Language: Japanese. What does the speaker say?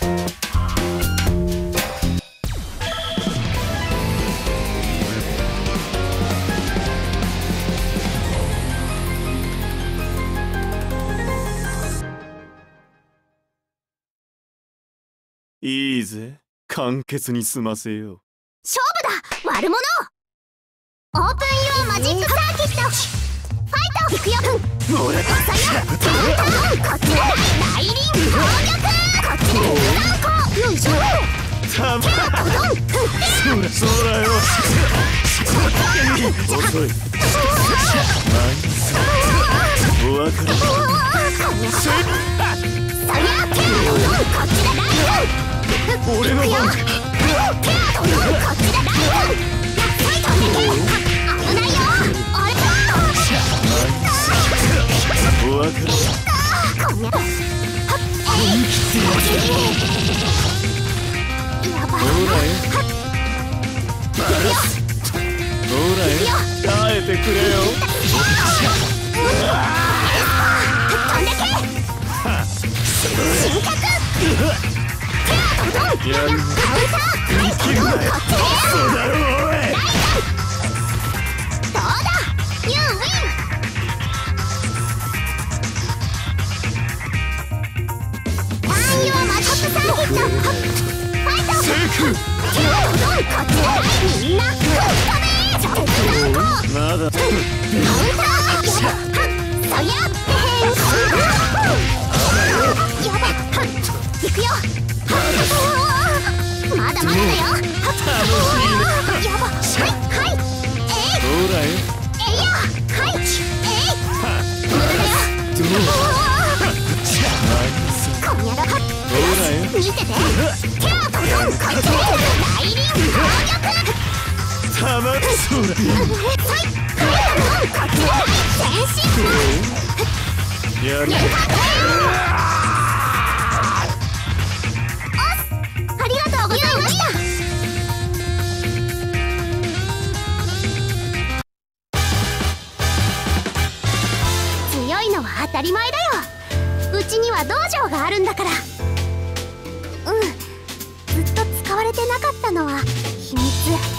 いいぜ、簡潔に済ませよう。 勝負だ悪者。オープンユアマジックサーキットファイト。いくよ。 俺だ。 こっちだ大輪攻撃。こっちだブランコ。よいしょ。 たまそらよ。遅い。お別れ。 そりゃこっちだライフ。 俺の番。 こっちだライフ。ファイトでけ。危ないよ。あれだ。 お別れ。 こんな。やばい。 耐えてくれよ。 飛んでけ。深刻。 やる。生きるなよ。そうだろおい。 どうだ。ユーウィン。ターンユアマトップサーキットファイト。 セーフ。 こっちだみんなぶっ飛べ。 まだ。 カウンター。そりゃ変身。やばい。行くよ。まだまだだよ。やば。はい。 ほらよ。 えいや。はい。無駄だよ。こんやろ。見てて。テアトロンこっちで大輪攻撃。 たまそら。 はい。こっちで変身。 やる。 ありがとうございました。強いのは当たり前だよ。うちには道場があるんだから。ずっと使われてなかったのは秘密。